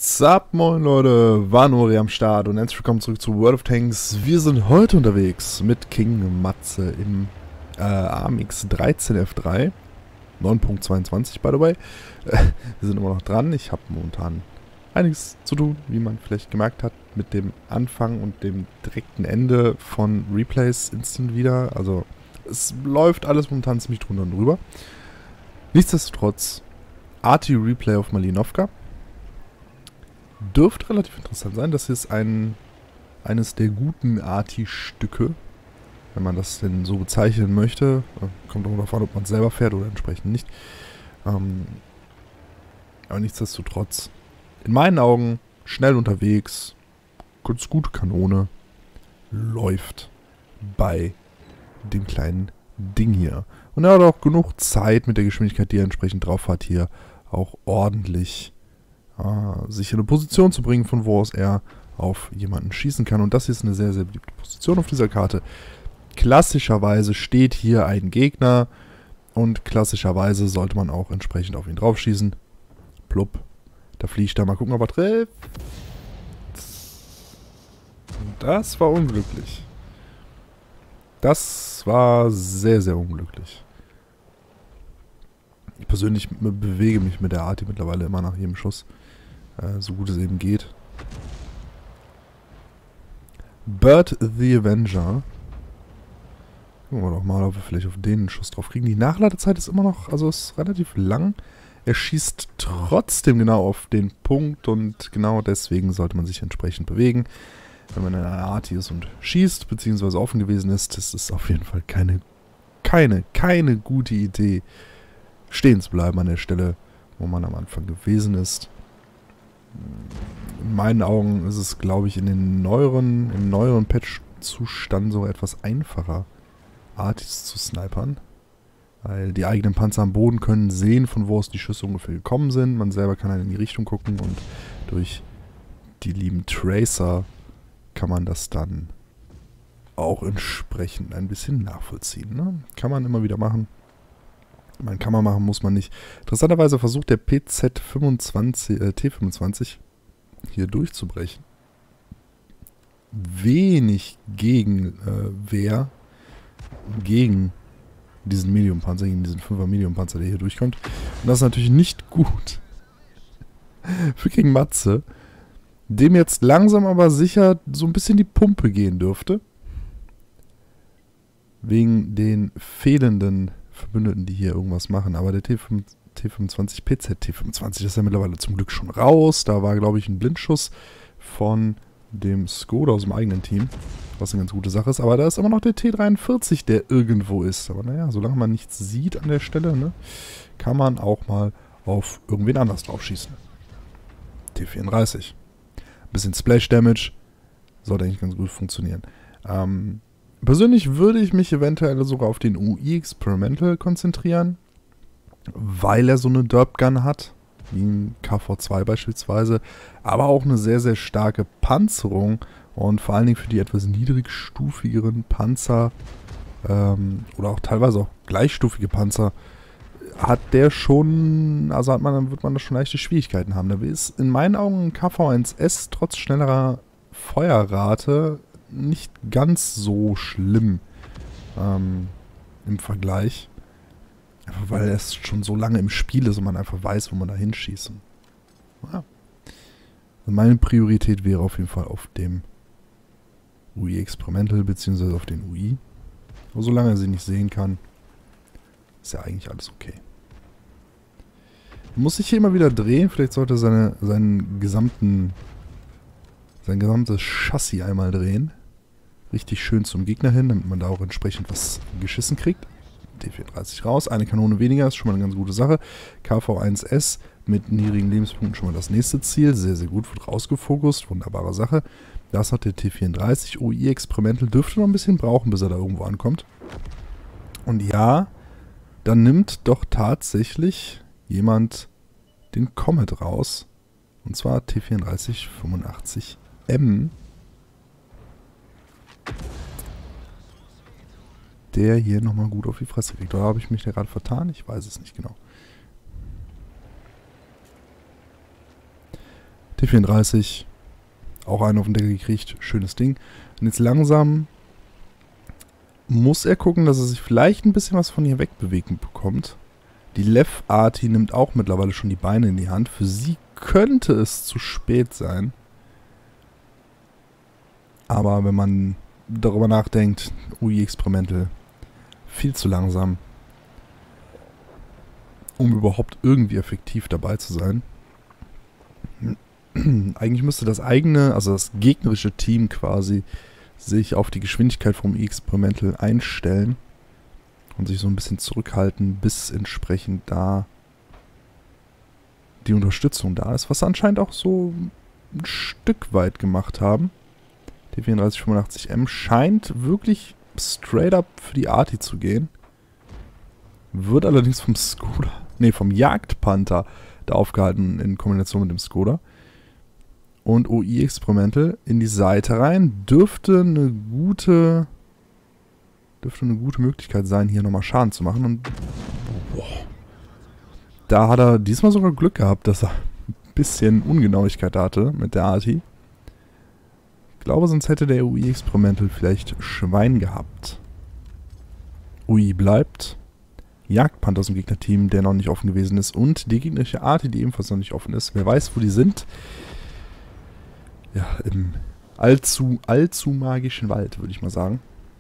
Sup, moin Leute, Vanori am Start und herzlich willkommen zurück zu World of Tanks. Wir sind heute unterwegs mit King Matze im AMX 13F3, 9.22 by the way. Wir sind immer noch dran, ich habe momentan einiges zu tun, wie man vielleicht gemerkt hat, mit dem Anfang und dem direkten Ende von Replays instant wieder. Also es läuft alles momentan ziemlich drunter und drüber. Nichtsdestotrotz, Arty-Replay auf Malinovka. Dürfte relativ interessant sein. Das hier ist eines der guten Arty-Stücke, wenn man das denn so bezeichnen möchte. Kommt auch darauf an, ob man es selber fährt oder entsprechend nicht. Aber nichtsdestotrotz, in meinen Augen, schnell unterwegs, ganz gute Kanone, läuft bei dem kleinen Ding hier. Und er hat auch genug Zeit mit der Geschwindigkeit, die er entsprechend drauf hat, hier auch ordentlich sich in eine Position zu bringen, von wo aus er auf jemanden schießen kann. Und das hier ist eine sehr, sehr beliebte Position auf dieser Karte. Klassischerweise steht hier ein Gegner und klassischerweise sollte man auch entsprechend auf ihn drauf schießen. Plupp. Da fliegt er. Mal gucken, ob er trifft. Das war unglücklich. Das war sehr, sehr unglücklich. Ich persönlich bewege mich mit der Arty mittlerweile immer nach jedem Schuss. So gut es eben geht. Bird the Avenger. Gucken wir doch mal, ob wir vielleicht auf den Schuss drauf kriegen. Die Nachladezeit ist immer noch, also ist relativ lang. Er schießt trotzdem genau auf den Punkt und genau deswegen sollte man sich entsprechend bewegen. Wenn man in einer Arty ist und schießt, beziehungsweise offen gewesen ist, ist es auf jeden Fall keine gute Idee, stehen zu bleiben an der Stelle, wo man am Anfang gewesen ist. In meinen Augen ist es, glaube ich, im neueren Patch-Zustand so etwas einfacher, Artys zu snipern. Weil die eigenen Panzer am Boden können sehen, von wo aus die Schüsse ungefähr gekommen sind. Man selber kann halt in die Richtung gucken und durch die lieben Tracer kann man das dann auch entsprechend ein bisschen nachvollziehen. Ne? Kann man immer wieder machen. Kann man machen, muss man nicht. Interessanterweise versucht der T25 hier durchzubrechen. Wenig Gegenwehr gegen diesen Medium-Panzer, gegen diesen 5er Medium-Panzer, der hier durchkommt. Und das ist natürlich nicht gut für King Matze, dem jetzt langsam aber sicher so ein bisschen die Pumpe gehen dürfte. Wegen den fehlenden Verbündeten, die hier irgendwas machen. Aber der T25, PZ-T25, das ist ja mittlerweile zum Glück schon raus. Da war, glaube ich, ein Blindschuss von dem Skoda aus dem eigenen Team, was eine ganz gute Sache ist. Aber da ist immer noch der T43, der irgendwo ist. Aber naja, solange man nichts sieht an der Stelle, ne, kann man auch mal auf irgendwen anders drauf schießen. T34. Bisschen Splash Damage. Sollte eigentlich ganz gut funktionieren. Persönlich würde ich mich eventuell sogar auf den UI Experimental konzentrieren, weil er so eine Derp Gun hat, wie ein KV2 beispielsweise, aber auch eine sehr, sehr starke Panzerung und vor allen Dingen für die etwas niedrigstufigeren Panzer oder auch teilweise auch gleichstufige Panzer hat der schon, also wird man da schon leichte Schwierigkeiten haben. Da ist in meinen Augen ein KV1S trotz schnellerer Feuerrate nicht ganz so schlimm im Vergleich. Einfach weil es schon so lange im Spiel ist und man einfach weiß, wo man da hinschießt. Ja. Also meine Priorität wäre auf jeden Fall auf dem UI Experimental beziehungsweise auf den UI. Aber solange er sie nicht sehen kann, ist ja eigentlich alles okay. Muss sich hier immer wieder drehen. Vielleicht sollte er sein gesamtes Chassis einmal drehen. Richtig schön zum Gegner hin, damit man da auch entsprechend was geschissen kriegt. T34 raus, eine Kanone weniger, ist schon mal eine ganz gute Sache. KV1S mit niedrigen Lebenspunkten schon mal das nächste Ziel. Sehr, sehr gut, wird rausgefokust, wunderbare Sache. Das hat der T34. UI Experimental dürfte noch ein bisschen brauchen, bis er da irgendwo ankommt. Und ja, dann nimmt doch tatsächlich jemand den Comet raus. Und zwar T34 85M. Der hier nochmal gut auf die Fresse kriegt. Oder habe ich mich da gerade vertan? Ich weiß es nicht genau. T34, auch einen auf den Deckel gekriegt, schönes Ding. Und jetzt langsam muss er gucken, dass er sich vielleicht ein bisschen was von hier wegbewegen bekommt. Die Lev Arti nimmt auch mittlerweile schon die Beine in die Hand. Für sie könnte es zu spät sein. Aber wenn man darüber nachdenkt, UI Experimental, viel zu langsam, um überhaupt irgendwie effektiv dabei zu sein. Eigentlich müsste das eigene, also das gegnerische Team quasi, sich auf die Geschwindigkeit vom UI Experimental einstellen und sich so ein bisschen zurückhalten, bis entsprechend da die Unterstützung da ist, was anscheinend auch so ein Stück weit gemacht haben. T3485M scheint wirklich straight up für die Arti zu gehen. Wird allerdings vom Skoda, vom Jagdpanther da aufgehalten in Kombination mit dem Skoda. Und UI Experimental in die Seite rein. Dürfte eine gute Möglichkeit sein, hier nochmal Schaden zu machen. Und da hat er diesmal sogar Glück gehabt, dass er ein bisschen Ungenauigkeit hatte mit der Arti. Ich glaube, sonst hätte der UI Experimental vielleicht Schwein gehabt. UI bleibt. Jagdpanther aus dem Gegnerteam, der noch nicht offen gewesen ist. Und die gegnerische Arti, die ebenfalls noch nicht offen ist. Wer weiß, wo die sind. Ja, im allzu magischen Wald, würde ich mal sagen.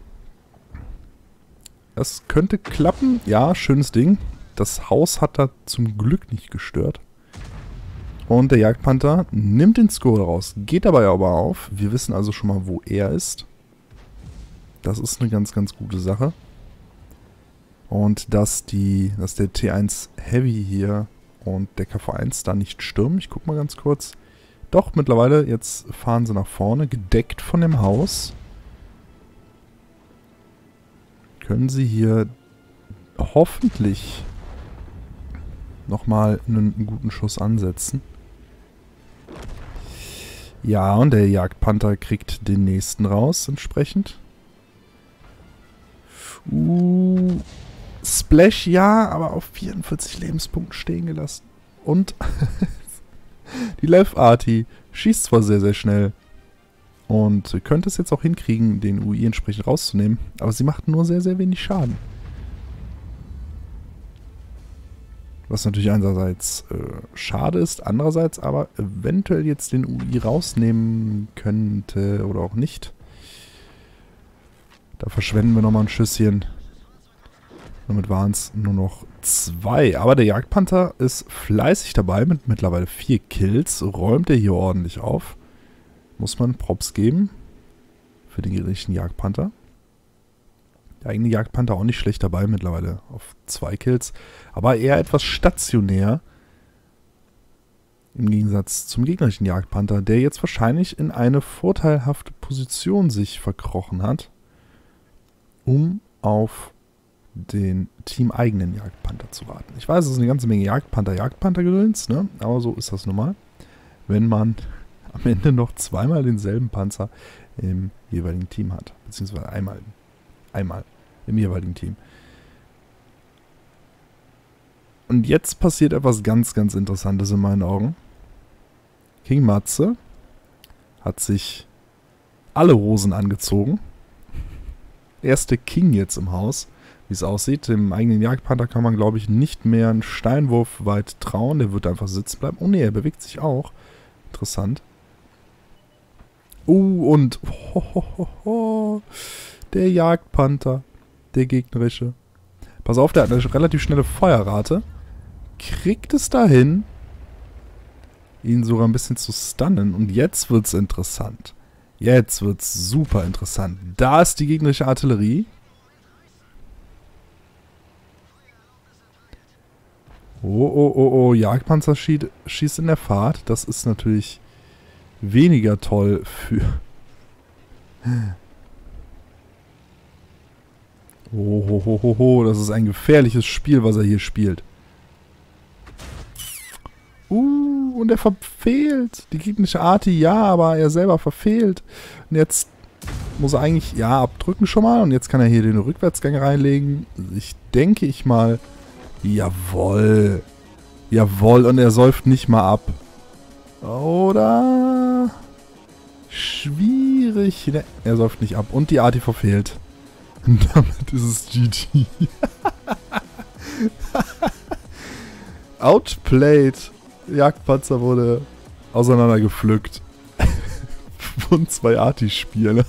Das könnte klappen. Ja, schönes Ding. Das Haus hat da zum Glück nicht gestört. Und der Jagdpanther nimmt den Skoda raus. Geht dabei aber auf. Wir wissen also schon mal, wo er ist. Das ist eine ganz, ganz gute Sache. Und dass der T1 Heavy hier und der KV1 da nicht stürmen. Ich gucke mal ganz kurz. Doch, mittlerweile, jetzt fahren sie nach vorne, gedeckt von dem Haus. Können sie hier hoffentlich nochmal einen guten Schuss ansetzen. Ja, und der Jagdpanther kriegt den nächsten raus, entsprechend. Splash, ja, aber auf 44 Lebenspunkten stehen gelassen. Und die Lev Arti schießt zwar sehr, sehr schnell und könnte es jetzt auch hinkriegen, den UI entsprechend rauszunehmen, aber sie macht nur sehr, sehr wenig Schaden. Was natürlich einerseits schade ist, andererseits aber eventuell jetzt den UI rausnehmen könnte oder auch nicht. Da verschwenden wir nochmal ein Schüsschen. Damit waren es nur noch 2. Aber der Jagdpanther ist fleißig dabei mit mittlerweile 4 Kills. Räumt er hier ordentlich auf. Muss man Props geben. Für den gegnerischen Jagdpanther. Der eigene Jagdpanther auch nicht schlecht dabei mittlerweile auf 2 Kills. Aber eher etwas stationär. Im Gegensatz zum gegnerischen Jagdpanther, der jetzt wahrscheinlich in eine vorteilhafte Position sich verkrochen hat. Um auf den teameigenen Jagdpanther zu warten. Ich weiß, es ist eine ganze Menge Jagdpanther-Gedöns, ne? Aber so ist das nun mal. Wenn man am Ende noch zweimal denselben Panzer im jeweiligen Team hat. Beziehungsweise einmal im jeweiligen Team. Und jetzt passiert etwas ganz, ganz Interessantes in meinen Augen. King Matze hat sich alle Hosen angezogen. Erste King jetzt im Haus. Wie es aussieht, dem eigenen Jagdpanther kann man, glaube ich, nicht mehr einen Steinwurf weit trauen. Der wird einfach sitzen bleiben. Oh ne, er bewegt sich auch. Interessant. Und der Jagdpanther, der gegnerische. Pass auf, der hat eine relativ schnelle Feuerrate. Kriegt es dahin, ihn sogar ein bisschen zu stunnen. Und jetzt wird es interessant. Jetzt wird es super interessant. Da ist die gegnerische Artillerie. Oh, Jagdpanzer schießt in der Fahrt. Das ist natürlich weniger toll für... Das ist ein gefährliches Spiel, was er hier spielt. Und er verfehlt. Die gegnerische Arti, ja, aber er selber verfehlt. Und jetzt muss er eigentlich, ja, abdrücken schon mal. Und jetzt kann er hier den Rückwärtsgang reinlegen. Ich denke mal... Jawohl. Jawohl, und er säuft nicht mal ab. Oder? Schwierig. Ne, er säuft nicht ab. Und die Arti verfehlt. Und damit ist es GG. Outplayed. Jagdpanzer wurde auseinandergepflückt. Von 2 Arti-Spielern.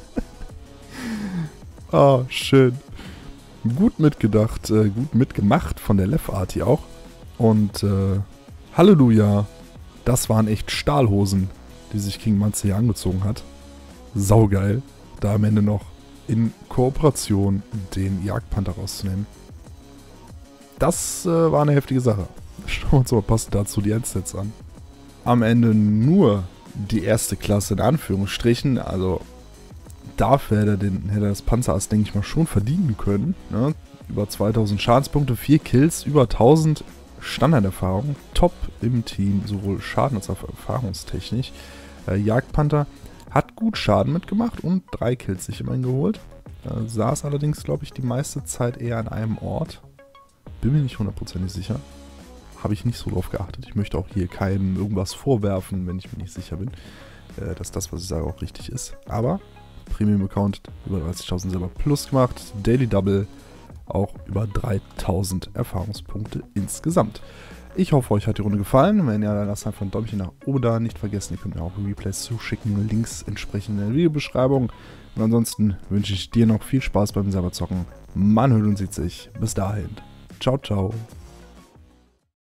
Ah, schön. Gut mitgedacht, gut mitgemacht von der Lef Arti auch. Und Halleluja, das waren echt Stahlhosen, die sich King Manze hier angezogen hat. Saugeil, da am Ende noch in Kooperation den Jagdpanther rauszunehmen. Das war eine heftige Sache. Schauen wir uns mal passend dazu die Endstats an. Am Ende nur die erste Klasse in Anführungsstrichen, also dafür hätte er das Panzerass, denke ich mal, schon verdienen können. Ne? Über 2000 Schadenspunkte, 4 Kills, über 1000 Standarderfahrung. Top im Team, sowohl Schaden als auch erfahrungstechnisch. Jagdpanther hat gut Schaden mitgemacht und 3 Kills sich immerhin geholt. Saß allerdings, glaube ich, die meiste Zeit eher an einem Ort. Bin mir nicht hundertprozentig sicher. Habe ich nicht so drauf geachtet. Ich möchte auch hier keinem irgendwas vorwerfen, wenn ich mir nicht sicher bin, dass das, was ich sage, auch richtig ist. Aber Premium-Account über 30.000 Silber plus gemacht. Daily Double auch über 3.000 Erfahrungspunkte insgesamt. Ich hoffe, euch hat die Runde gefallen. Wenn ja, dann lasst einfach ein Däumchen nach oben da. Nicht vergessen, ihr könnt mir auch Replays zuschicken. Links entsprechend in der Videobeschreibung. Und ansonsten wünsche ich dir noch viel Spaß beim selber zocken. Man hört und sieht sich. Bis dahin. Ciao, ciao.